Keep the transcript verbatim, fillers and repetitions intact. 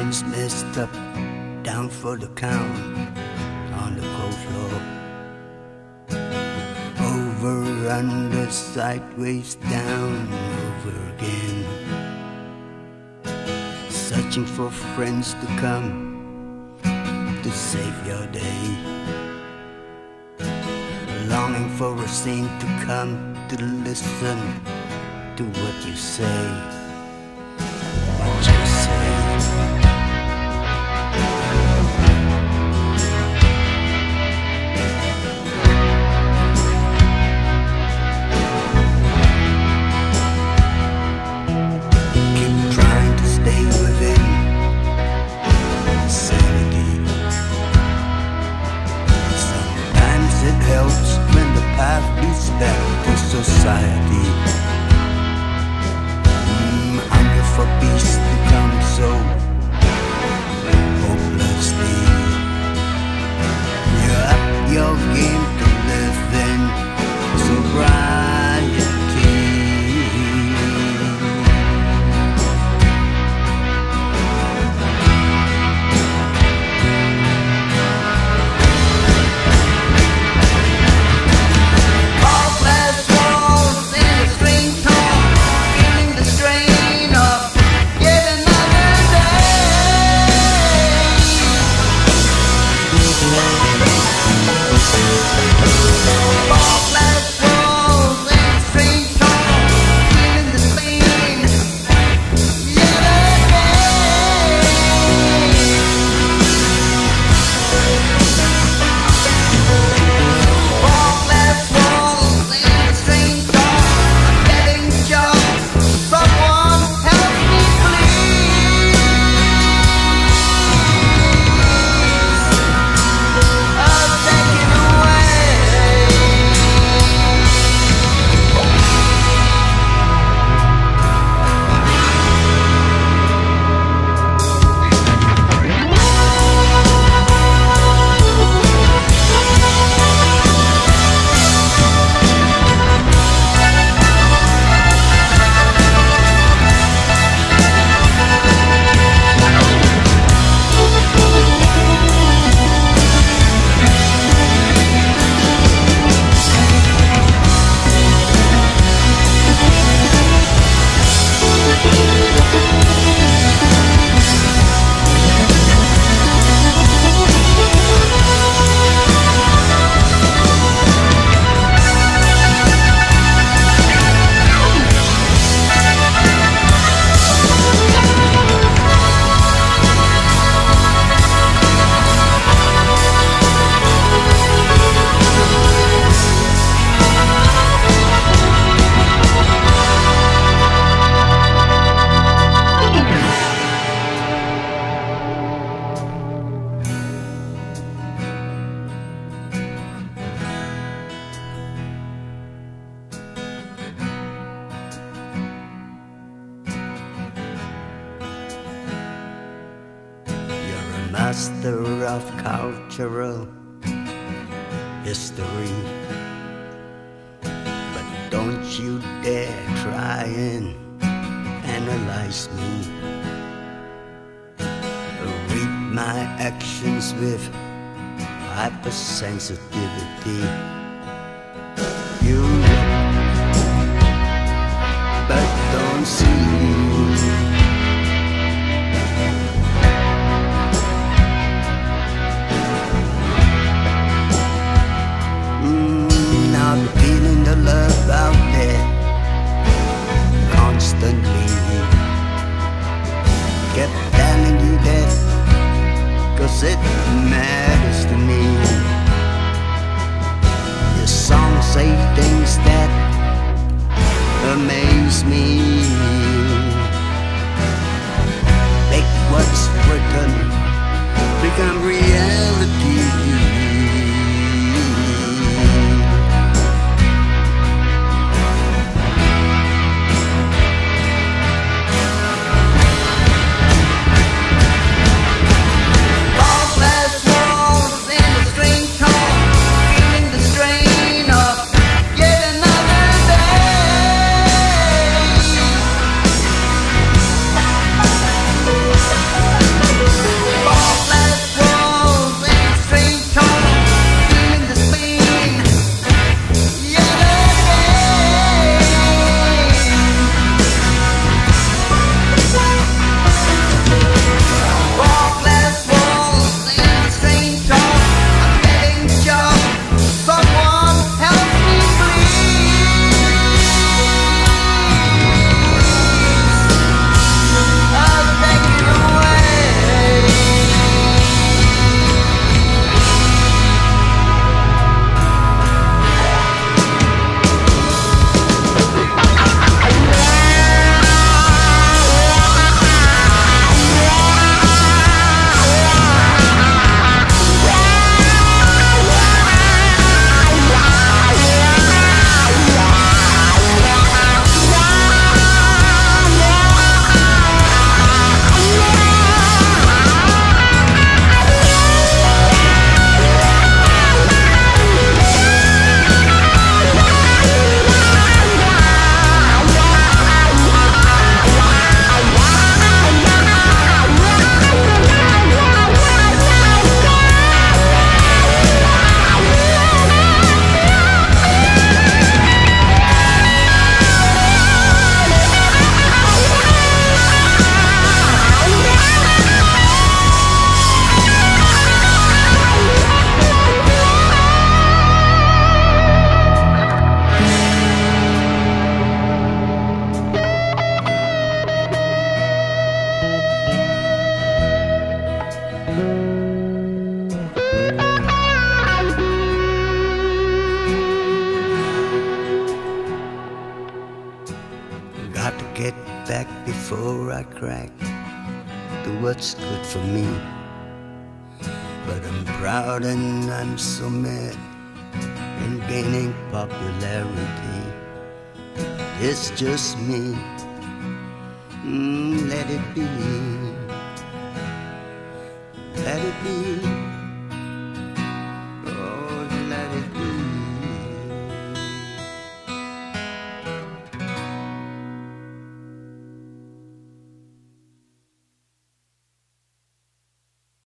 friends messed up, down for the count on the cold floor. Over, under, sideways, down, over again. Searching for friends to come to save your day. Longing for a saint to come to listen to what you say. What you say. Back to society. mm, Hunger for peace becomes so hopelessly. You up your game to live in sobriety. Master of cultural history, but don't you dare try and analyze me. Read my actions with hypersensitivity. You look, but don't see. Feeling the love out there constantly. Kept telling you that, cause it matters to me. Your songs say things that amaze me. Make what's written become reality. get back before I crack to what's good for me. But I'm proud and I'm so mad in gaining popularity. It's just me, mm, let it be, let it be.